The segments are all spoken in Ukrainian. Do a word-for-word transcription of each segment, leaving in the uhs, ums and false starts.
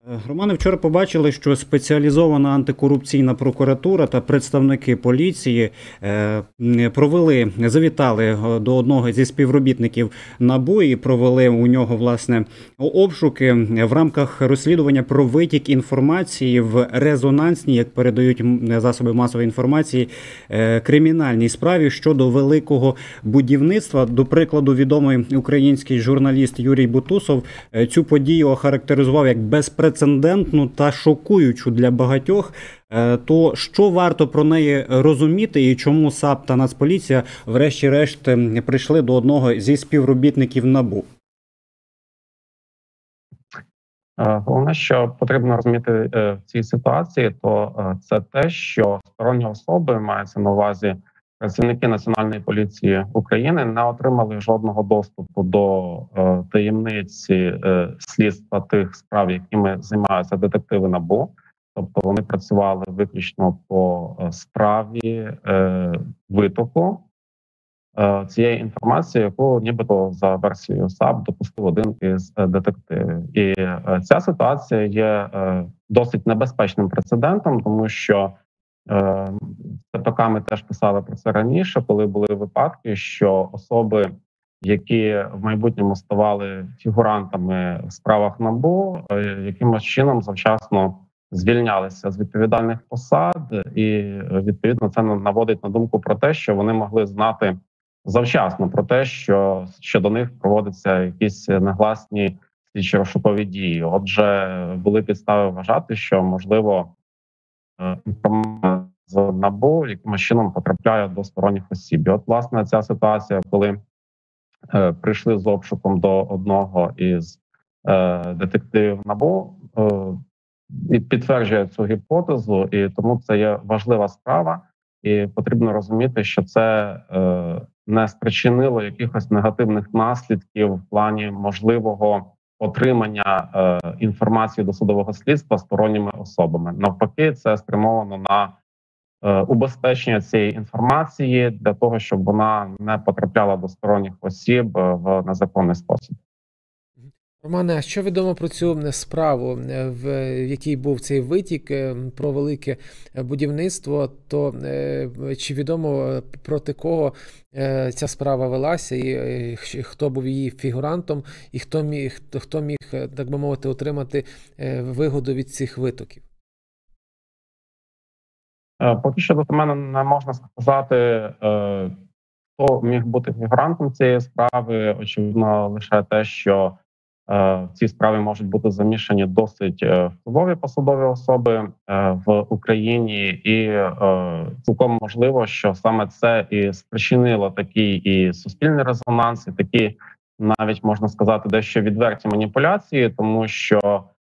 Романе, вчора побачили, що спеціалізована антикорупційна прокуратура та представники поліції провели, завітали до одного зі співробітників НАБУ і провели у нього, власне, обшуки в рамках розслідування про витік інформації в резонансній, як передають засоби масової інформації, кримінальній справі щодо великого будівництва. До прикладу, відомий український журналіст Юрій Бутусов цю подію охарактеризував як безпрецедентну та шокуючу для багатьох. То що варто про неї розуміти і чому САП та Нацполіція врешті-решт прийшли до одного зі співробітників НАБУ? Головне, що потрібно розуміти в цій ситуації, то це те, що сторонні особи, мається на увазі працівники Національної поліції України, не отримали жодного доступу до е, таємниці е, слідства тих справ, якими займаються детективи НАБУ. Тобто вони працювали виключно по е, справі е, витоку е, цієї інформації, яку нібито за версією САП допустив один із е, детективів. І е, ця ситуація є е, досить небезпечним прецедентом, тому що ТПК ми теж писали про це раніше, коли були випадки, що особи, які в майбутньому ставали фігурантами в справах НАБУ, якимось чином завчасно звільнялися з відповідальних посад, і відповідно це наводить на думку про те, що вони могли знати завчасно про те, що щодо них проводяться якісь негласні слідчо-розшукові дії. Отже, були підстави вважати, що можливо інформація з НАБУ якимось чином потрапляє до сторонніх осіб. І от, власне, ця ситуація, коли е, прийшли з обшуком до одного із е, детективів НАБУ, е, і підтверджує цю гіпотезу, і тому це є важлива справа, і потрібно розуміти, що це е, не спричинило якихось негативних наслідків в плані можливого отримання е, інформації до судового слідства сторонніми особами. Навпаки, це спрямовано на е, убезпечення цієї інформації для того, щоб вона не потрапляла до сторонніх осіб в незаконний спосіб. Романе, а що відомо про цю справу, в якій був цей витік про велике будівництво, то чи відомо проти кого ця справа велася, і хто був її фігурантом, і хто міг, хто міг, так би мовити, отримати вигоду від цих витоків? Поки що до мене не можна сказати, хто міг бути фігурантом цієї справи. Очевидно, лише те, що в цій справі можуть бути замішані досить впливові посадові особи в Україні, і цілком можливо, що саме це і спричинило такий і суспільний резонанс, і такі, навіть можна сказати, дещо відверті маніпуляції, тому що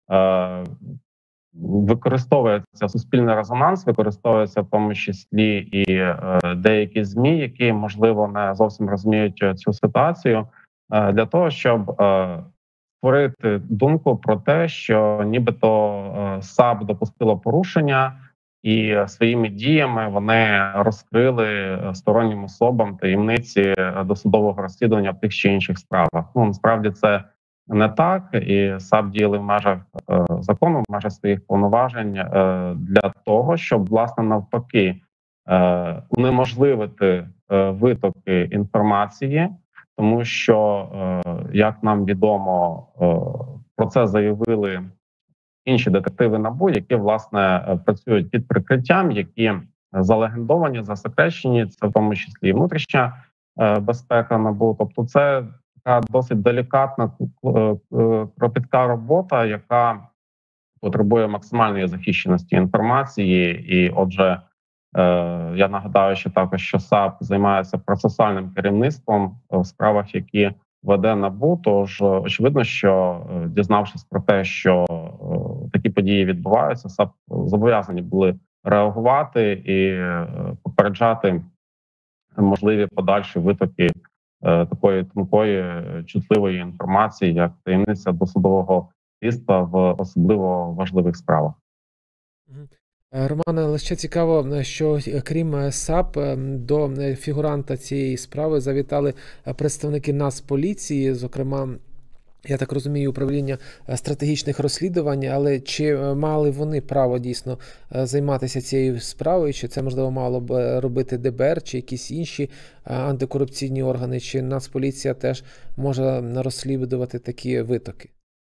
використовується суспільний резонанс, використовується в тому числі і деякі ЗМІ, які, можливо, не зовсім розуміють цю ситуацію, для того, щоб створити думку про те, що нібито САП допустило порушення, і своїми діями вони розкрили стороннім особам таємниці досудового розслідування в тих чи інших справах. Ну, насправді це не так, і САП діяли в межах е, закону, в межах своїх повноважень е, для того, щоб, власне, навпаки, е, унеможливити е, витоки інформації, тому що, е, як нам відомо, е, про це заявили інші детективи НАБУ, які, власне, працюють під прикриттям, які залегендовані, засекречені, це в тому числі і внутрішня е, безпека НАБУ. Тобто це така досить делікатна, кропітка робота, яка потребує максимальної захищеності інформації. І, отже, я нагадаю, що також що САП займається процесуальним керівництвом в справах, які веде НАБУ. Тож очевидно, що дізнавшись про те, що такі події відбуваються, САП зобов'язані були реагувати і попереджати можливі подальші витоки такої тонкої, чутливої інформації, як таємниця досудового слідства в особливо важливих справах. Романе, але ще цікаво, що крім САП, до фігуранта цієї справи завітали представники Нацполіції, зокрема я так розумію, управління стратегічних розслідувань, але чи мали вони право дійсно займатися цією справою, чи це, можливо, мало б робити ДБР, чи якісь інші антикорупційні органи, чи Нацполіція теж може розслідувати такі витоки?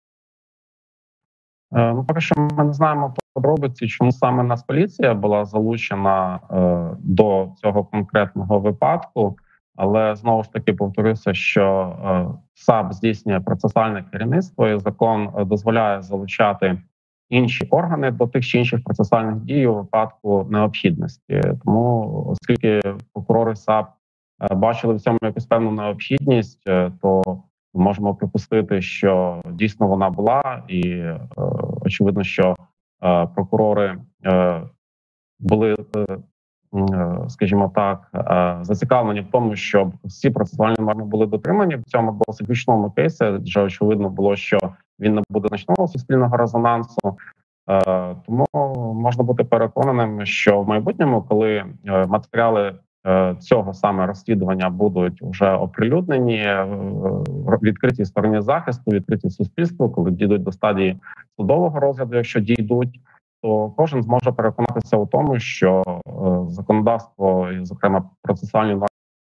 Ну, поки що ми не знаємо подробиці, чому саме Нацполіція була залучена е, до цього конкретного випадку. Але знову ж таки повторюся, що е, САП здійснює процесуальне керівництво, і закон дозволяє залучати інші органи до тих чи інших процесуальних дій у випадку необхідності. Тому, оскільки прокурори САП е, бачили в цьому якусь певну необхідність, е, то можемо припустити, що дійсно вона була, і е, очевидно, що е, прокурори е, були, е, скажімо так, е, зацікавлені в тому, щоб всі процесуальні норми були дотримані в цьому досить гучному кейсі, адже очевидно було, що він не буде значного суспільного резонансу. Е, тому можна бути переконаним, що в майбутньому, коли е, матеріали цього саме розслідування будуть вже оприлюднені, відкриті стороні захисту, відкриті суспільству, коли дійдуть до стадії судового розгляду, якщо дійдуть, то кожен зможе переконатися у тому, що законодавство, і, зокрема, процесуальні норми,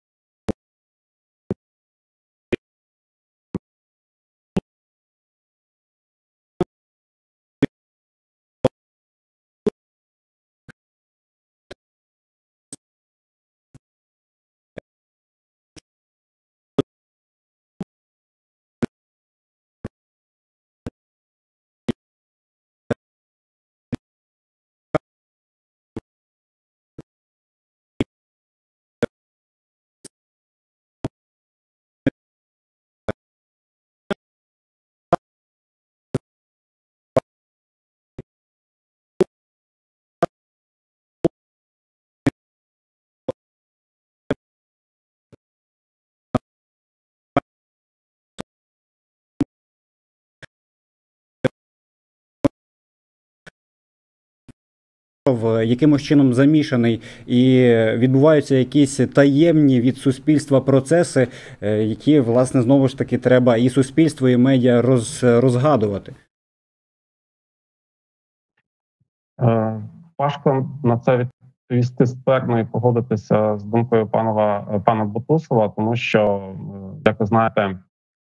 якимось чином замішаний, і відбуваються якісь таємні від суспільства процеси, які, власне, знову ж таки треба і суспільство, і медіа роз, розгадувати. Важко на це відповісти сперно і погодитися з думкою панова, пана Бутусова, тому що, як ви знаєте,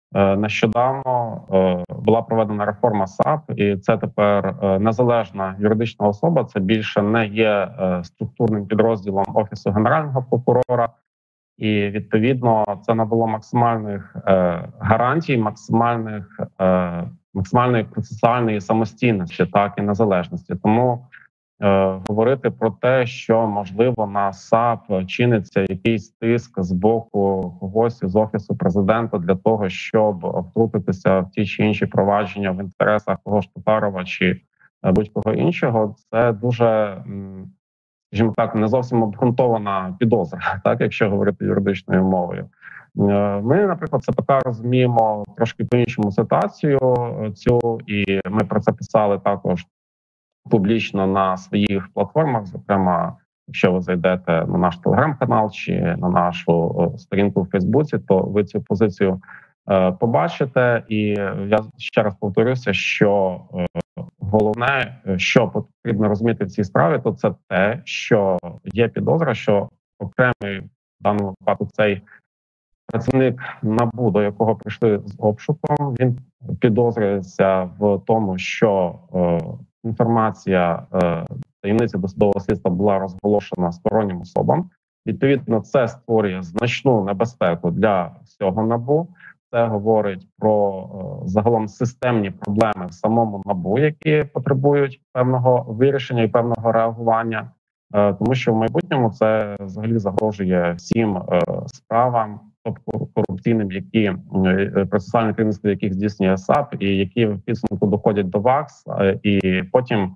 нещодавно була проведена реформа САП, і це тепер незалежна юридична особа. Це більше не є структурним підрозділом Офісу Генерального прокурора. І, відповідно, це надало максимальних гарантій, максимальних, максимальної процесуальної самостійності, так і незалежності. Тому Е, говорити про те, що можливо на САП чиниться якийсь тиск з боку когось із офісу президента для того, щоб втрутитися в ті чи інші провадження в інтересах того ж Татарова чи будь-кого іншого, це дуже, скажімо так, не зовсім обґрунтована підозра, так, якщо говорити юридичною мовою. Ми, наприклад, ЦПК розуміємо трошки по-іншому ситуацію цю, і ми про це писали також публічно на своїх платформах. Зокрема, якщо ви зайдете на наш телеграм-канал чи на нашу сторінку в Фейсбуці, то ви цю позицію е, побачите. І я ще раз повторюся, що е, головне, що потрібно розуміти в цій справі, то це те, що є підозра, що окремий в даному випадку цей працівник НАБУ, до якого прийшли з обшуком, він підозрюється в тому, що е, інформація е, таємниці досудового слідства була розголошена стороннім особам. Відповідно, це створює значну небезпеку для всього НАБУ. Це говорить про е, загалом системні проблеми в самому НАБУ, які потребують певного вирішення і певного реагування. Е, тому що в майбутньому це взагалі загрожує всім е, справам, тобто корупційним, які процесуальне керівництво яких здійснює САП, і які в підсумку доходять до ВАКС, і потім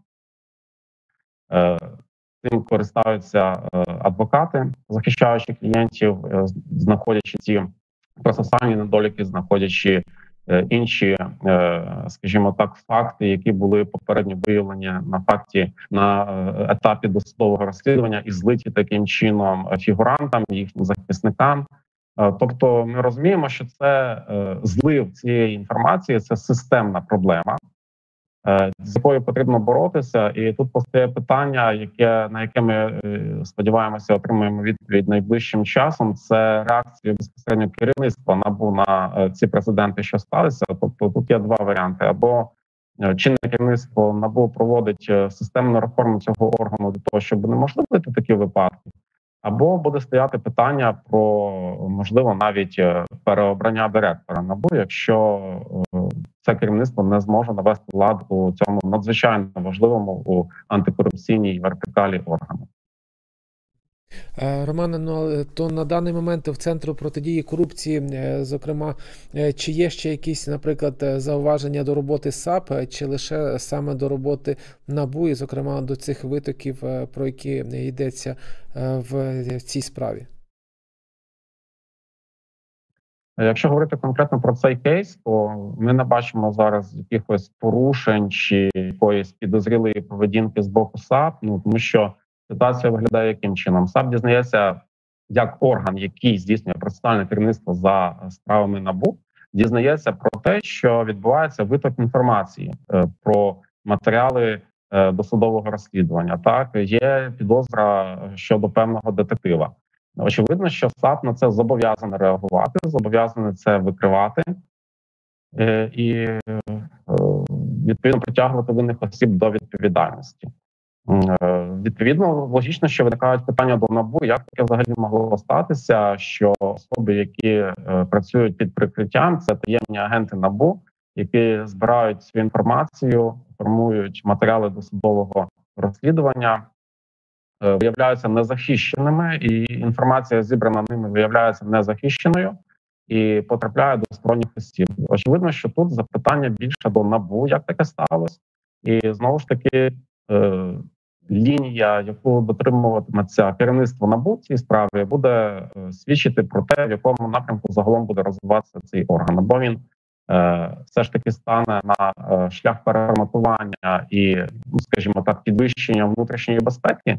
е, цим користаються е, адвокати, захищаючи клієнтів, е, знаходячи ці процесуальні недоліки, знаходячи е, інші, е, скажімо так, факти, які були попередньо виявлені на факті на е, етапі досудового розслідування і злиті таким чином фігурантам, їхнім захисникам. Тобто ми розуміємо, що це злив цієї інформації, це системна проблема, з якою потрібно боротися. І тут постає питання, яке на яке ми сподіваємося отримаємо відповідь найближчим часом. Це реакція безпосередньо керівництва НАБУ на ці прецеденти, що сталися. Тобто тут є два варіанти: або чинне керівництво НАБУ проводить системну реформу цього органу для того, щоб унеможливити такі випадки, або буде стояти питання про, можливо, навіть переобрання директора НАБУ, якщо це керівництво не зможе навести лад у цьому надзвичайно важливому у антикорупційній вертикалі органу. Романе, ну то на даний момент в Центру протидії корупції, зокрема, чи є ще якісь, наприклад, зауваження до роботи САП, чи лише саме до роботи НАБУ, і, зокрема, до цих витоків, про які йдеться в цій справі? Якщо говорити конкретно про цей кейс, то ми не бачимо зараз якихось порушень чи якоїсь підозрілої поведінки з боку САП, ну тому що ситуація виглядає яким чином. САП дізнається, як орган, який здійснює процесуальне керівництво за справами НАБУ, дізнається про те, що відбувається виток інформації е, про матеріали е, досудового розслідування. Так, є підозра щодо певного детектива. Очевидно, що САП на це зобов'язане реагувати, зобов'язане це викривати е, і е, відповідно притягувати винних осіб до відповідальності. Е, відповідно, логічно, що виникають питання до НАБУ, як таке взагалі могло статися, що особи, які е, працюють під прикриттям, це таємні агенти НАБУ, які збирають цю інформацію, формують матеріали досудового розслідування, виявляються незахищеними, і інформація, зібрана ними, виявляється незахищеною і потрапляє до сторонніх осіб. Очевидно, що тут запитання більше до НАБУ, як таке сталося, і знову ж таки е, лінія, яку дотримуватиметься керівництво НАБУ в цій справі, буде е, свідчити про те, в якому напрямку загалом буде розвиватися цей орган. Або він е, все ж таки стане на е, шлях переформатування і, ну, скажімо так, підвищення внутрішньої безпеки,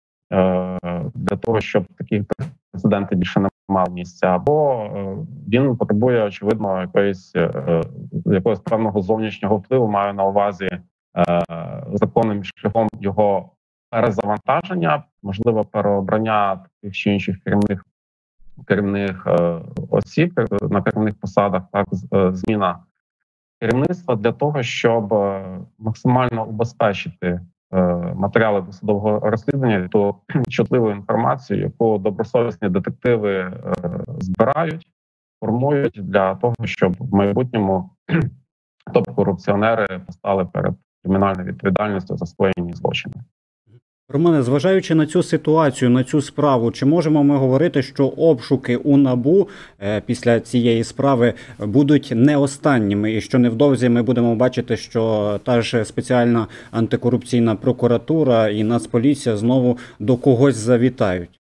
для того, щоб такі прецеденти більше не мали місця, або він потребує, очевидно, якоїсь якогось певного зовнішнього впливу, маю на увазі законним шляхом його перезавантаження, можливо, переобрання таких чи інших керівних керівних осіб на керівних посадах, так, зміна керівництва для того, щоб максимально убезпечити матеріали досудового розслідування, то чутливу інформацію, яку добросовісні детективи е, збирають, формують для того, щоб в майбутньому топ-корупціонери постали перед кримінальною відповідальністю за скоєні злочини. Романе, зважаючи на цю ситуацію, на цю справу, чи можемо ми говорити, що обшуки у НАБУ е, після цієї справи будуть не останніми, і що невдовзі ми будемо бачити, що та ж спеціальна антикорупційна прокуратура і Нацполіція знову до когось завітають?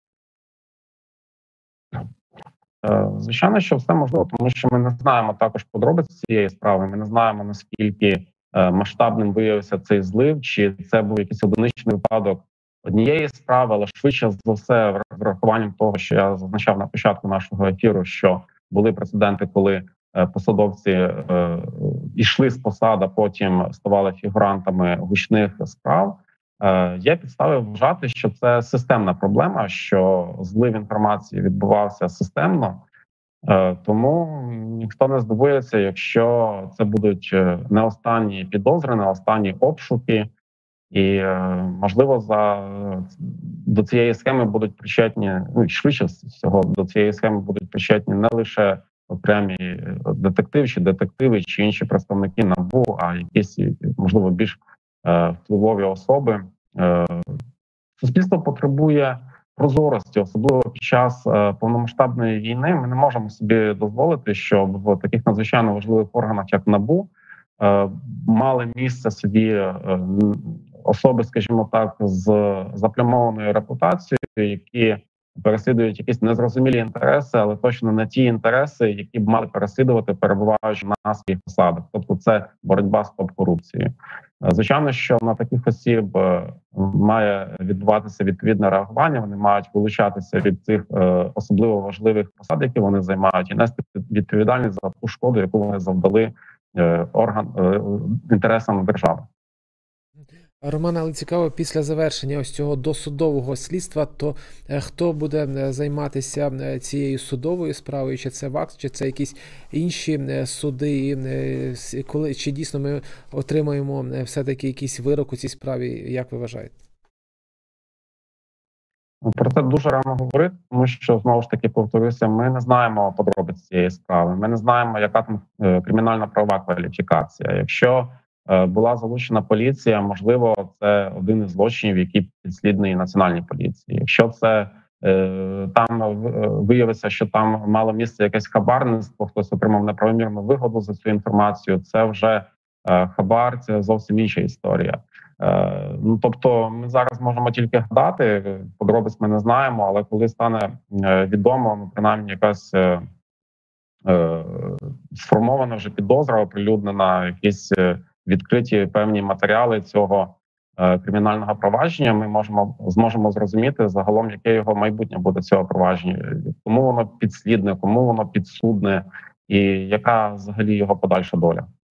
Звичайно, що все можливо, тому що ми не знаємо також подробиць цієї справи, ми не знаємо, наскільки масштабним виявився цей злив, чи це був якийсь одиничний випадок однієї справи, але швидше за все, врахуванням того, що я зазначав на початку нашого ефіру, що були прецеденти, коли посадовці е, йшли з посад, а потім ставали фігурантами гучних справ. Е, є підстави вважати, що це системна проблема, що злив інформації відбувався системно. Е, тому ніхто не здивується, якщо це будуть не останні підозри, не останні обшуки. І, можливо, за до цієї схеми будуть причетні, ну, швидше всього, до цієї схеми будуть причетні не лише окремі детективи чи детективи, чи інші представники НАБУ, а якісь, можливо, більш е, впливові особи. Е, суспільство потребує прозорості, особливо під час е, повномасштабної війни. Ми не можемо собі дозволити, щоб в таких надзвичайно важливих органах, як НАБУ, е, мали місце собі е, особи, скажімо так, з заплямованою репутацією, які переслідують якісь незрозумілі інтереси, але точно не ті інтереси, які б мали переслідувати, перебуваючи на своїх посадах. Тобто це боротьба з топ-корупцією. Звичайно, що на таких осіб має відбуватися відповідне реагування. Вони мають вилучатися від цих е, особливо важливих посад, які вони займають, і нести відповідальність за ту шкоду, яку вони завдали е, орган е, інтересам держави. Романе, але цікаво, після завершення ось цього досудового слідства, то е, хто буде е, займатися е, цією судовою справою, чи це ВАКС, чи це якісь інші е, суди, і, е, с- коли, чи дійсно ми отримаємо е, все-таки якийсь вирок у цій справі, як ви вважаєте? Про це дуже рано говорити, тому що знову ж таки повторюся, ми не знаємо подробиць цієї справи. Ми не знаємо, яка там е, кримінальна правова кваліфікація. Якщо е, була залучена поліція, можливо, це один із злочинів, який підслідний національній поліції. Якщо це е, там е, виявиться, що там мало місце якесь хабарництво, хтось отримав неправомірну вигоду за цю інформацію, це вже е, хабар, це зовсім інша історія. Е, Ну, тобто, ми зараз можемо тільки гадати, подробиць ми не знаємо, але коли стане е, відомо, ну, принаймні якась е, е, сформована вже підозра, оприлюднена, якісь е, відкриті певні матеріали цього е, кримінального провадження, ми можемо зможемо зрозуміти загалом, яке його майбутнє буде цього провадження, кому воно підслідне, кому воно підсудне, і яка взагалі його подальша доля.